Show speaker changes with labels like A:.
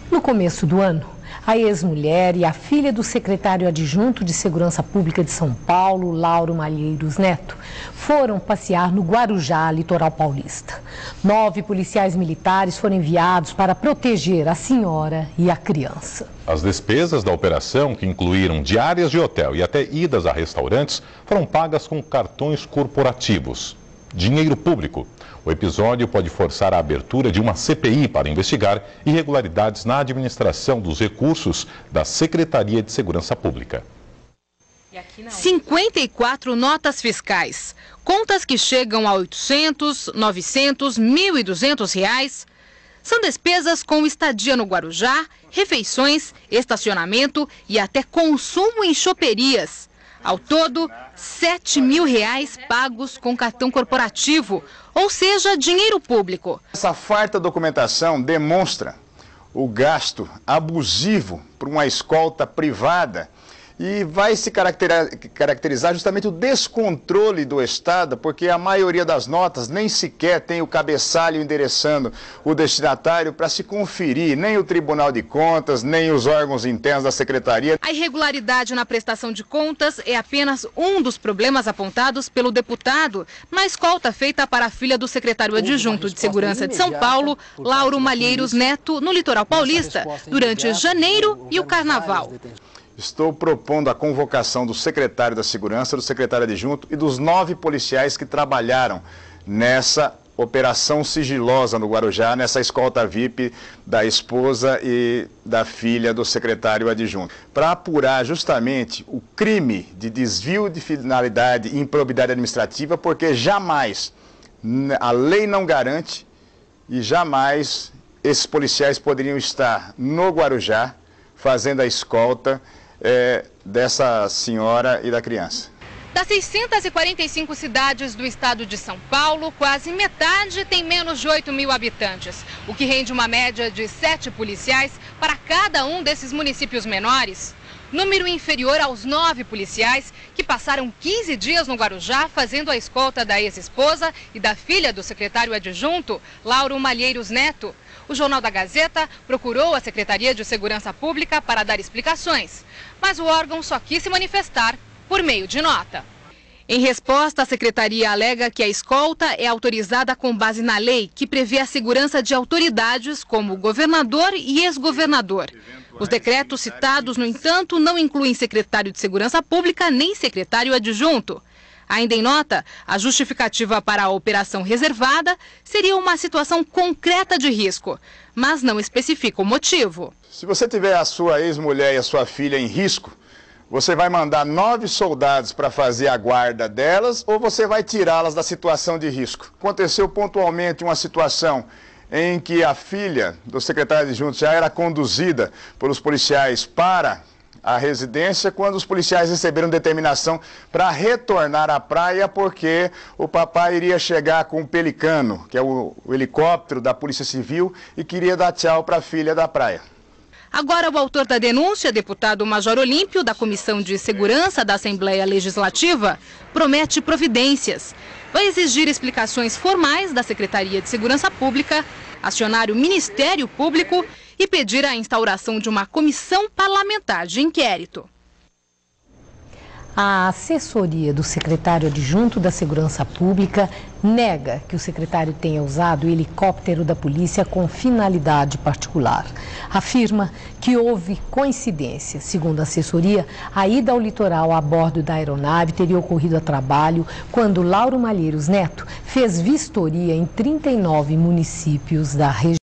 A: No começo do ano, a ex-mulher e a filha do secretário adjunto de Segurança Pública de São Paulo, Lauro Malheiros Neto, foram passear no Guarujá, litoral paulista. 9 policiais militares foram enviados para proteger a senhora e a criança.
B: As despesas da operação, que incluíram diárias de hotel e até idas a restaurantes, foram pagas com cartões corporativos. Dinheiro público. O episódio pode forçar a abertura de uma CPI para investigar irregularidades na administração dos recursos da Secretaria de Segurança Pública.
C: 54 notas fiscais, contas que chegam a 800, 900, R$ 1.200. São despesas com estadia no Guarujá, refeições, estacionamento e até consumo em choperias. Ao todo, R$ 7.000 pagos com cartão corporativo, ou seja, dinheiro público.
D: Essa farta documentação demonstra o gasto abusivo por uma escolta privada e vai se caracterizar justamente o descontrole do Estado, porque a maioria das notas nem sequer tem o cabeçalho endereçando o destinatário para se conferir, nem o Tribunal de Contas, nem os órgãos internos da Secretaria.
C: A irregularidade na prestação de contas é apenas um dos problemas apontados pelo deputado na escolta feita para a filha do secretário adjunto de Segurança de São Paulo, Lauro Malheiros Neto, no litoral paulista, durante janeiro e o carnaval.
D: Estou propondo a convocação do secretário da Segurança, do secretário adjunto e dos 9 policiais que trabalharam nessa operação sigilosa no Guarujá, nessa escolta VIP da esposa e da filha do secretário adjunto, para apurar justamente o crime de desvio de finalidade e improbidade administrativa, porque jamais a lei não garante e jamais esses policiais poderiam estar no Guarujá fazendo a escolta dessa senhora e da criança.
C: Das 645 cidades do estado de São Paulo, quase metade tem menos de 8.000 habitantes, o que rende uma média de 7 policiais para cada um desses municípios menores. Número inferior aos 9 policiais que passaram 15 dias no Guarujá fazendo a escolta da ex-esposa e da filha do secretário adjunto, Lauro Malheiros Neto. O Jornal da Gazeta procurou a Secretaria de Segurança Pública para dar explicações, mas o órgão só quis se manifestar por meio de nota. Em resposta, a Secretaria alega que a escolta é autorizada com base na lei que prevê a segurança de autoridades como governador e ex-governador. Os decretos citados, no entanto, não incluem secretário de Segurança Pública nem secretário adjunto. Ainda em nota, a justificativa para a operação reservada seria uma situação concreta de risco, mas não especifica o motivo.
D: Se você tiver a sua ex-mulher e a sua filha em risco, você vai mandar 9 soldados para fazer a guarda delas ou você vai tirá-las da situação de risco? Aconteceu pontualmente uma situação em que a filha do secretário adjunto já era conduzida pelos policiais para a residência quando os policiais receberam determinação para retornar à praia porque o papai iria chegar com o Pelicano, que é o helicóptero da Polícia Civil, e queria dar tchau para a filha da praia.
C: Agora, o autor da denúncia, deputado Major Olímpio, da Comissão de Segurança da Assembleia Legislativa, promete providências. Vai exigir explicações formais da Secretaria de Segurança Pública, acionar o Ministério Público e pedir a instauração de uma comissão parlamentar de inquérito.
A: A assessoria do secretário adjunto da Segurança Pública nega que o secretário tenha usado o helicóptero da polícia com finalidade particular. Afirma que houve coincidência. Segundo a assessoria, a ida ao litoral a bordo da aeronave teria ocorrido a trabalho quando Lauro Malheiros Neto fez vistoria em 39 municípios da região.